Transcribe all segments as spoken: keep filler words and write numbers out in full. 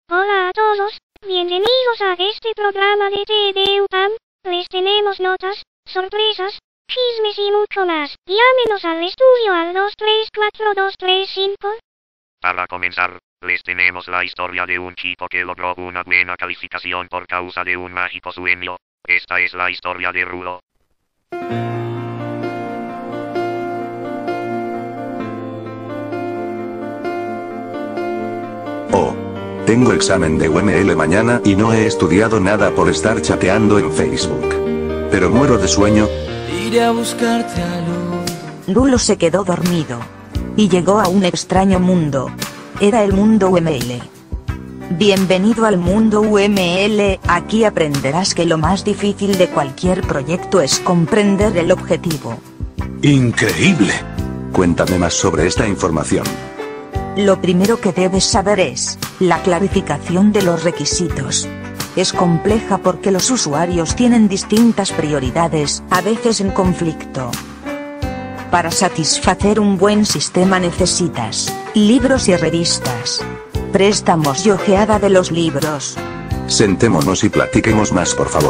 Hola a todos, bienvenidos a este programa de T V U P A M. Les tenemos notas, sorpresas, chismes y mucho más. Llámenos al estudio al dos tres cuatro dos tres cinco. Para comenzar, les tenemos la historia de un chico que logró una buena calificación por causa de un mágico sueño. Esta es la historia de Rulo. Oh. Tengo examen de U M L mañana y no he estudiado nada por estar chateando en Facebook. Pero muero de sueño. Iré a buscarte a luz. Rulo se quedó dormido. Y llegó a un extraño mundo. Era el mundo U M L. Bienvenido al mundo U M L, aquí aprenderás que lo más difícil de cualquier proyecto es comprender el objetivo. ¡Increíble! Cuéntame más sobre esta información. Lo primero que debes saber es, la clarificación de los requisitos. Es compleja porque los usuarios tienen distintas prioridades, a veces en conflicto. Para satisfacer un buen sistema necesitas, libros y revistas. Préstamos y ojeada de los libros. Sentémonos y platiquemos más, por favor.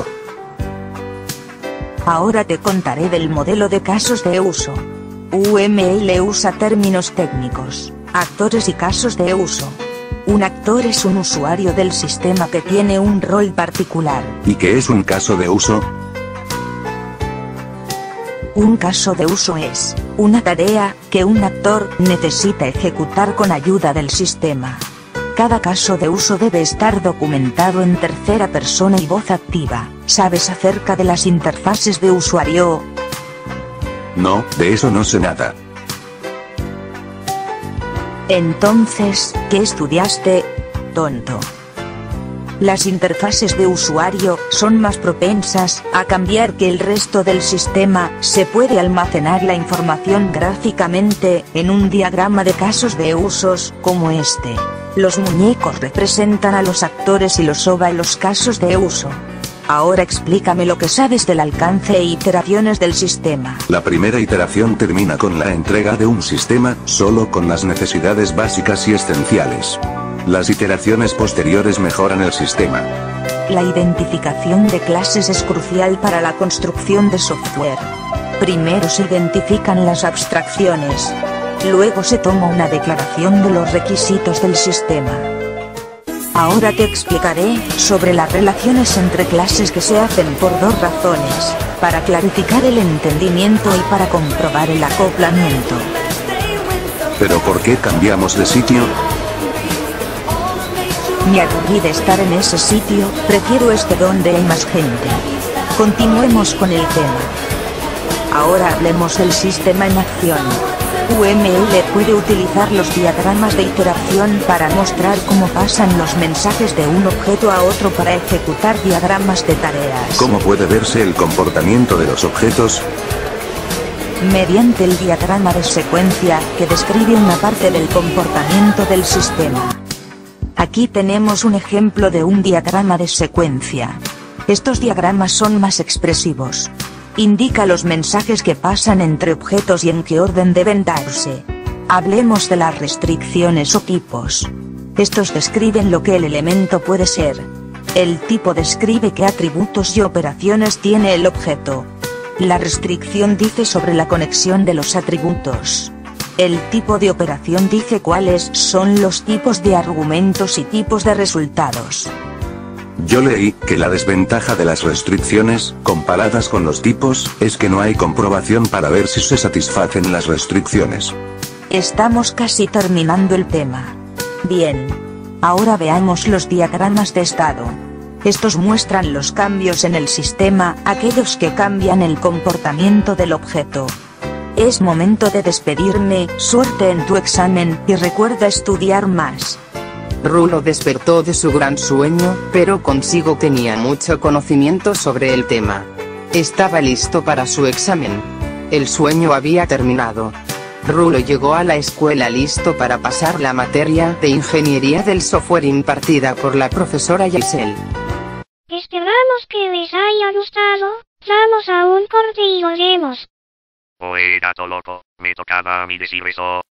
Ahora te contaré del modelo de casos de uso. U M L usa términos técnicos, actores y casos de uso. Un actor es un usuario del sistema que tiene un rol particular. ¿Y qué es un caso de uso? Un caso de uso es una tarea que un actor necesita ejecutar con ayuda del sistema. Cada caso de uso debe estar documentado en tercera persona y voz activa. ¿Sabes acerca de las interfaces de usuario? No, de eso no sé nada. Entonces, ¿qué estudiaste, tonto? Las interfaces de usuario son más propensas a cambiar que el resto del sistema. Se puede almacenar la información gráficamente en un diagrama de casos de usos como este. Los muñecos representan a los actores y los ova los casos de uso. Ahora explícame lo que sabes del alcance e iteraciones del sistema. La primera iteración termina con la entrega de un sistema, solo con las necesidades básicas y esenciales. Las iteraciones posteriores mejoran el sistema. La identificación de clases es crucial para la construcción de software. Primero se identifican las abstracciones. Luego se toma una declaración de los requisitos del sistema. Ahora te explicaré sobre las relaciones entre clases que se hacen por dos razones, para clarificar el entendimiento y para comprobar el acoplamiento. ¿Pero por qué cambiamos de sitio? Me aburrí de estar en ese sitio, prefiero este donde hay más gente. Continuemos con el tema. Ahora hablemos del sistema en acción. U M L puede utilizar los diagramas de iteración para mostrar cómo pasan los mensajes de un objeto a otro para ejecutar diagramas de tareas. ¿Cómo puede verse el comportamiento de los objetos? Mediante el diagrama de secuencia, que describe una parte del comportamiento del sistema. Aquí tenemos un ejemplo de un diagrama de secuencia. Estos diagramas son más expresivos. Indica los mensajes que pasan entre objetos y en qué orden deben darse. Hablemos de las restricciones o tipos. Estos describen lo que el elemento puede ser. El tipo describe qué atributos y operaciones tiene el objeto. La restricción dice sobre la conexión de los atributos. El tipo de operación dice cuáles son los tipos de argumentos y tipos de resultados. Yo leí que la desventaja de las restricciones, comparadas con los tipos, es que no hay comprobación para ver si se satisfacen las restricciones. Estamos casi terminando el tema. Bien. Ahora veamos los diagramas de estado. Estos muestran los cambios en el sistema, aquellos que cambian el comportamiento del objeto. Es momento de despedirme, suerte en tu examen, y recuerda estudiar más. Rulo despertó de su gran sueño, pero consigo tenía mucho conocimiento sobre el tema. Estaba listo para su examen. El sueño había terminado. Rulo llegó a la escuela listo para pasar la materia de ingeniería del software impartida por la profesora Giselle. Esperamos que les haya gustado. Vamos a un corte y volvemos. Oye, gato loco, me tocaba a mí decir eso.